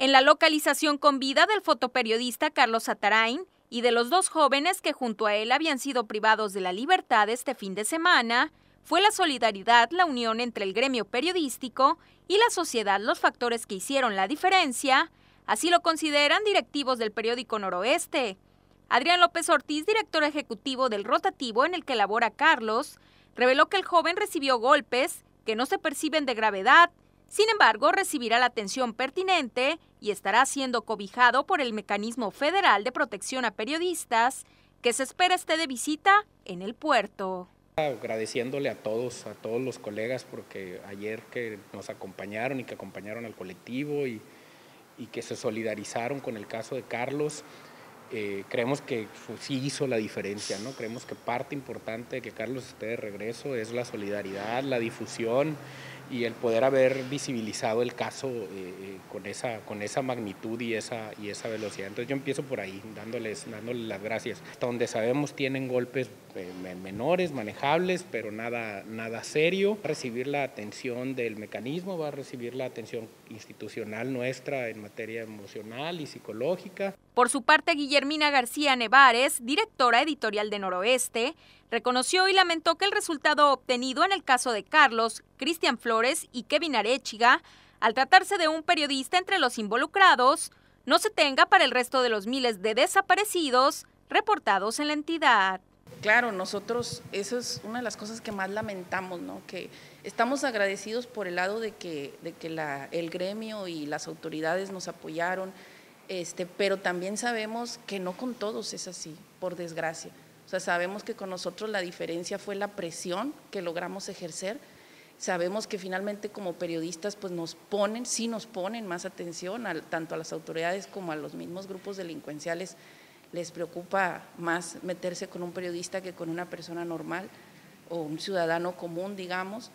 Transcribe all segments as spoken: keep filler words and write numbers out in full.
En la localización con vida del fotoperiodista Carlos Atarain y de los dos jóvenes que junto a él habían sido privados de la libertad este fin de semana, fue la solidaridad, la unión entre el gremio periodístico y la sociedad los factores que hicieron la diferencia, así lo consideran directivos del periódico Noroeste. Adrián López Ortiz, director ejecutivo del rotativo en el que labora Carlos, reveló que el joven recibió golpes que no se perciben de gravedad. Sin embargo, recibirá la atención pertinente y estará siendo cobijado por el Mecanismo Federal de Protección a Periodistas, que se espera esté de visita en el puerto. Agradeciéndole a todos, a todos los colegas, porque ayer que nos acompañaron y que acompañaron al colectivo y, y que se solidarizaron con el caso de Carlos, eh, creemos que sí hizo la diferencia, ¿no? Creemos que parte importante de que Carlos esté de regreso es la solidaridad, la difusión y el poder haber visibilizado el caso eh, con, esa, con esa magnitud y esa, y esa velocidad. Entonces yo empiezo por ahí, dándoles, dándoles las gracias. Hasta donde sabemos tienen golpes eh, menores, manejables, pero nada, nada serio. Va a recibir la atención del mecanismo, va a recibir la atención institucional nuestra en materia emocional y psicológica. Por su parte, Guillermina García Nevares, directora editorial de Noroeste, reconoció y lamentó que el resultado obtenido en el caso de Carlos, Cristian Flores y Kevin Arechiga, al tratarse de un periodista entre los involucrados, no se tenga para el resto de los miles de desaparecidos reportados en la entidad. Claro, nosotros, eso es una de las cosas que más lamentamos, ¿no? Que estamos agradecidos por el lado de que, de que la, el gremio y las autoridades nos apoyaron, este, pero también sabemos que no con todos es así, por desgracia. O sea, sabemos que con nosotros la diferencia fue la presión que logramos ejercer. Sabemos que finalmente como periodistas pues nos ponen, sí nos ponen más atención, a, tanto a las autoridades como a los mismos grupos delincuenciales. Les preocupa más meterse con un periodista que con una persona normal o un ciudadano común, digamos.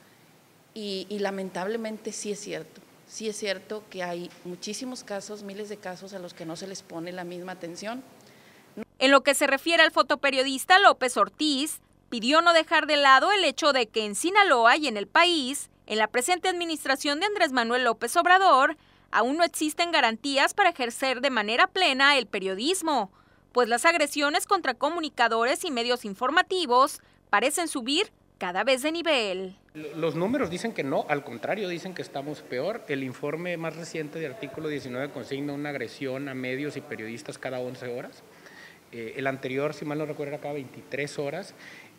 Y, y lamentablemente sí es cierto, sí es cierto que hay muchísimos casos, miles de casos a los que no se les pone la misma atención. En lo que se refiere al fotoperiodista López Ortiz, pidió no dejar de lado el hecho de que en Sinaloa y en el país, en la presente administración de Andrés Manuel López Obrador, aún no existen garantías para ejercer de manera plena el periodismo, pues las agresiones contra comunicadores y medios informativos parecen subir cada vez de nivel. Los números dicen que no, al contrario, dicen que estamos peor. El informe más reciente de Artículo diecinueve consigna una agresión a medios y periodistas cada once horas. Eh, el anterior, si mal no recuerdo, era cada veintitrés horas.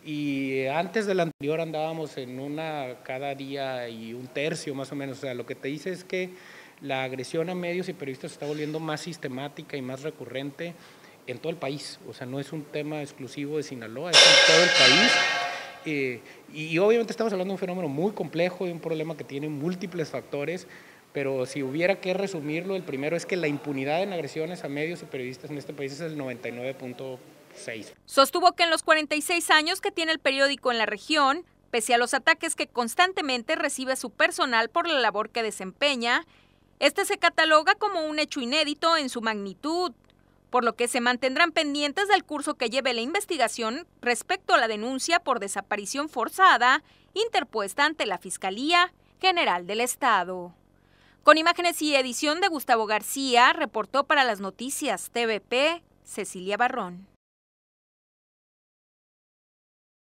Y antes del anterior andábamos en una cada día y un tercio más o menos. O sea, lo que te dice es que la agresión a medios y periodistas se está volviendo más sistemática y más recurrente en todo el país. O sea, no es un tema exclusivo de Sinaloa, es en todo el país. Eh, y obviamente estamos hablando de un fenómeno muy complejo, de un problema que tiene múltiples factores, pero si hubiera que resumirlo, el primero es que la impunidad en agresiones a medios y periodistas en este país es el noventa y nueve punto seis. Sostuvo que en los cuarenta y seis años que tiene el periódico en la región, pese a los ataques que constantemente recibe su personal por la labor que desempeña, este se cataloga como un hecho inédito en su magnitud, por lo que se mantendrán pendientes del curso que lleve la investigación respecto a la denuncia por desaparición forzada interpuesta ante la Fiscalía General del Estado. Con imágenes y edición de Gustavo García, reportó para las noticias T V P, Cecilia Barrón.